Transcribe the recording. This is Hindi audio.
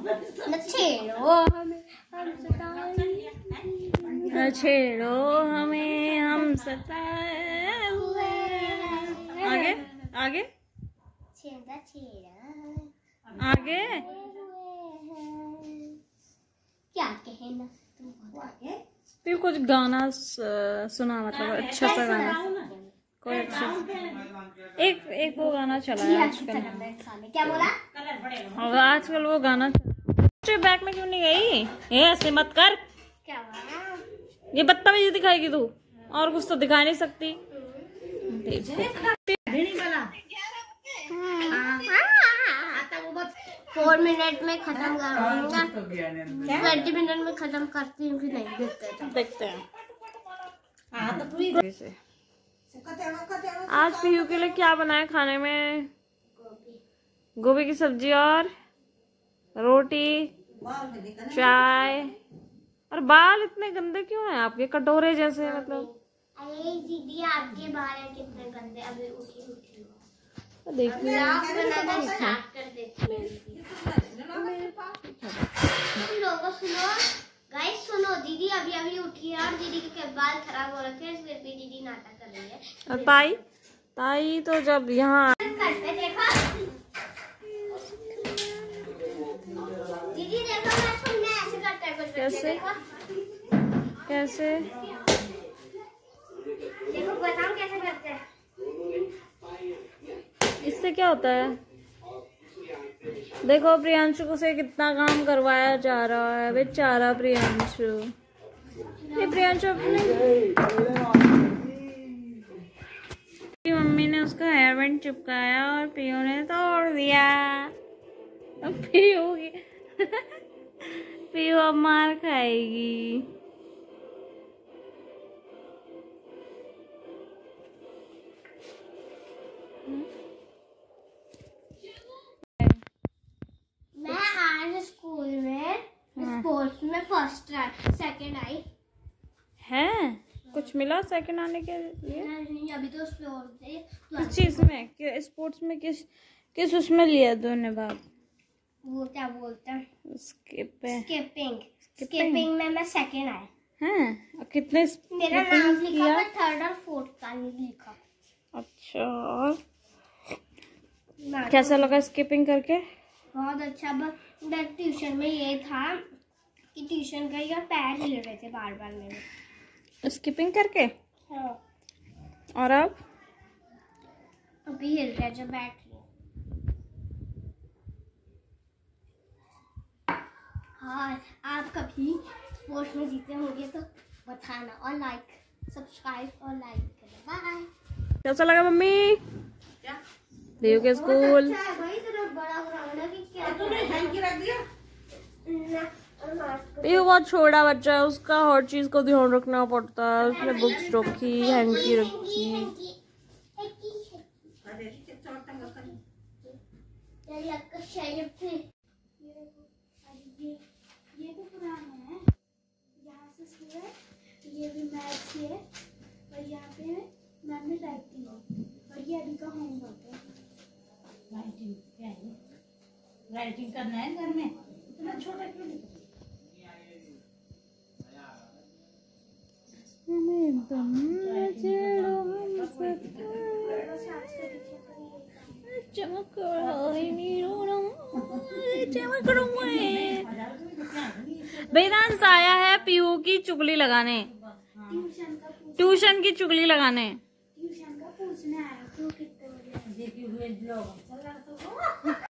छेड़ो हमें हम सताए हुए। आगे आगे आगे क्या कहना तुम आगे? फिर कुछ गाना सुना, मतलब अच्छा सा गाना कोई अच्छा। एक वो गाना चला है आजकल। क्या बोला? और आजकल वो गाना चला। बैग में क्यों नहीं गई? ये ऐसे मत कर। क्या बोला? ये बदतमीजी दिखाएगी तू, और कुछ तो दिखा नहीं सकती। 4 मिनट में खत्म करूंगा। 20 मिनट में खत्म करती हूँ कि नहीं देखते हैं। आज पीयू के लिए क्या बनाया खाने में? गोभी की सब्जी और रोटी, चाय। और बाल इतने गंदे क्यों हैं आपके, कटोरे जैसे? मतलब अरे दीदी आपके बाल हैं कितने गंदे, अभी उठी देखिए लोगों सुनो गाइस, सुनो दीदी अभी उठी है और दीदी के बाल खराब हो रखे हैं, फिर भी दीदी नाटक कर रही है। और ताई तो जब यहाँ दीदी देखो मैं सुनने ऐसे करता है कुछ। कैसे देखो बताओ कैसे करते हैं। इससे क्या होता है? देखो प्रियांशु को से कितना काम करवाया जा रहा है, बेचारा प्रियांशु। ये प्रियांशु अपनी मम्मी ने उसका हेयर बैंड चिपकाया और पीयू ने तोड़ दिया। अब पीयू अब मार खाएगी। मैं आज स्कूल में स्पोर्ट्स में फर्स्ट सेकंड आई है। कुछ मिला सेकंड आने के लिए? नहीं, अभी तो किस चीज में? स्पोर्ट्स में किस उसमें लिया तूने भाग? वो क्या बोलते हैं, स्किपिंग में मैं सेकंड आई। हैं? कितने मेरा नाम लिखा पर थर्ड और फोर्थ का नहीं लिखा। अच्छा, और कैसा लगा स्किपिंग करके? बहुत अच्छा। बस ट्यूशन में ये था कि ट्यूशन गई और पैर हिल रहे थे बार बार मेरे स्किपिंग करके। हाँ। और अब अभी हिल रहे जब बैठ रही। हाँ, आप कभी स्पोर्ट्स में जीते होंगे तो बताना और सब्सक्राइब और लाइक करना। बाय। कैसा लगा मम्मी? क्या देव के स्कूल? ये बहुत छोटा बच्चा है, उसका हर चीज को ध्यान रखना पड़ता है। उसने बुक्स रखी, हैंकी रखी। ये तो पुराना है। यहाँ से ये भी मैथ्स है और यहाँ पे मैम ने राइटिंग है और ये अभी का होमवर्क है। राइटिंग क्या है? राइटिंग करना है घर में, इतना छोटा क्यों लिखा? वेदांश आया है पीहू की चुगली लगाने, ट्यूशन की चुगली लगाने। ट्यूशन का पूछने आया तो कितने बजे